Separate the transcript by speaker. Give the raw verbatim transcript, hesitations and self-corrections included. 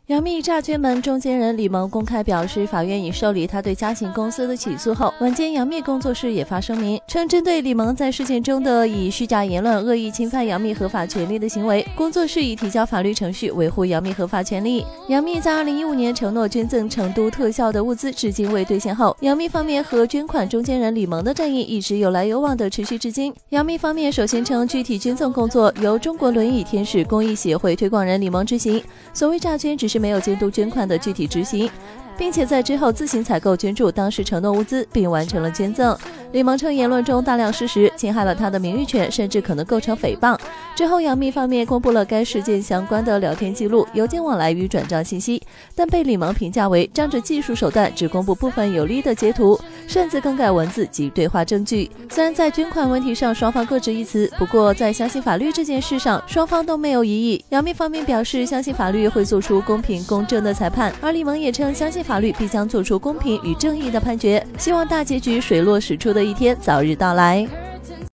Speaker 1: 杨幂诈捐门中间人李萌公开表示，法院已受理他对嘉行公司的起诉后，晚间杨幂工作室也发声明，称针对李萌在事件中的以虚假言论恶意侵犯杨幂合法权利的行为，工作室已提交法律程序维护杨幂合法权利。杨幂在二零一五年承诺捐赠成都特效的物资，至今未兑现后，杨幂方面和捐款中间人李萌的战役一直有来有往的持续至今。杨幂方面首先称，具体捐赠工作由中国轮椅天使公益协会推广人李萌执行，所谓诈捐只是没有监督捐款的具体执行，并且在之后自行采购捐助当时承诺物资，并完成了捐赠。李萌称言论中大量事实，侵害了他的名誉权，甚至可能构成诽谤。之后杨幂方面公布了该事件相关的聊天记录、邮件往来与转账信息，但被李萌评价为仗着技术手段只公布部分有利的截图，擅自更改文字及对话证据。虽然在捐款问题上双方各执一词，不过在相信法律这件事上，双方都没有异议。杨幂方面表示相信法律会做出公平公正的裁判，而李萌也称相信法律必将做出公平与正义的判决，希望大结局水落石出的一天早日到来。